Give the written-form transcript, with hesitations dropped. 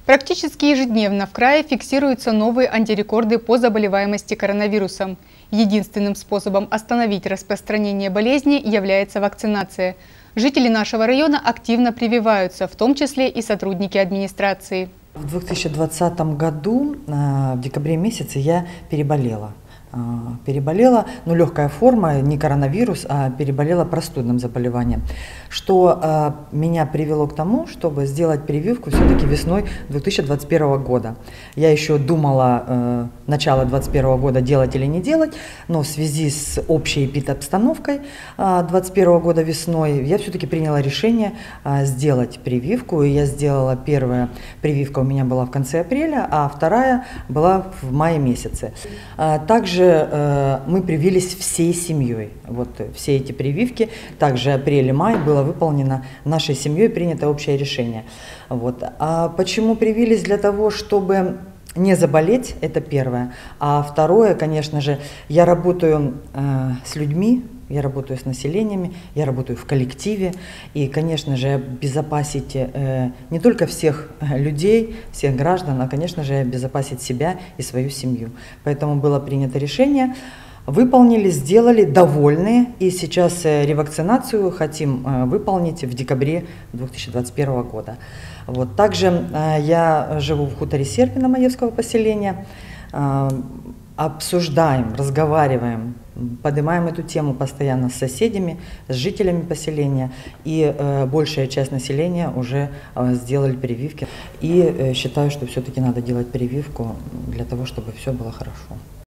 Практически ежедневно в крае фиксируются новые антирекорды по заболеваемости коронавирусом. Единственным способом остановить распространение болезни является вакцинация. Жители нашего района активно прививаются, в том числе и сотрудники администрации. В 2020 году, в декабре месяце, я переболела. Но легкая форма, не коронавирус, а переболела простудным заболеванием, что меня привело к тому, чтобы сделать прививку все-таки весной 2021 года. Я еще думала начало 2021 года делать или не делать, но в связи с общей эпидобстановкой 2021 года весной я все-таки приняла решение сделать прививку. И я сделала первая прививка, у меня была в конце апреля, а вторая была в мае месяце. Также мы привились всей семьей. Вот все эти прививки, также апрель и май было выполнено нашей семьей, принято общее решение. Вот. А почему привились? Для того, чтобы не заболеть, это первое. А второе, конечно же, я работаю с людьми, я работаю с населениями, я работаю в коллективе. И, конечно же, обезопасить не только всех людей, всех граждан, а, конечно же, обезопасить себя и свою семью. Поэтому было принято решение, выполнили, сделали, довольны. И сейчас ревакцинацию хотим выполнить в декабре 2021 года. Вот. Также я живу в хуторе Серпино Маевского поселения. Обсуждаем, разговариваем, поднимаем эту тему постоянно с соседями, с жителями поселения. И большая часть населения уже сделали прививки. И считаю, что все-таки надо делать прививку для того, чтобы все было хорошо.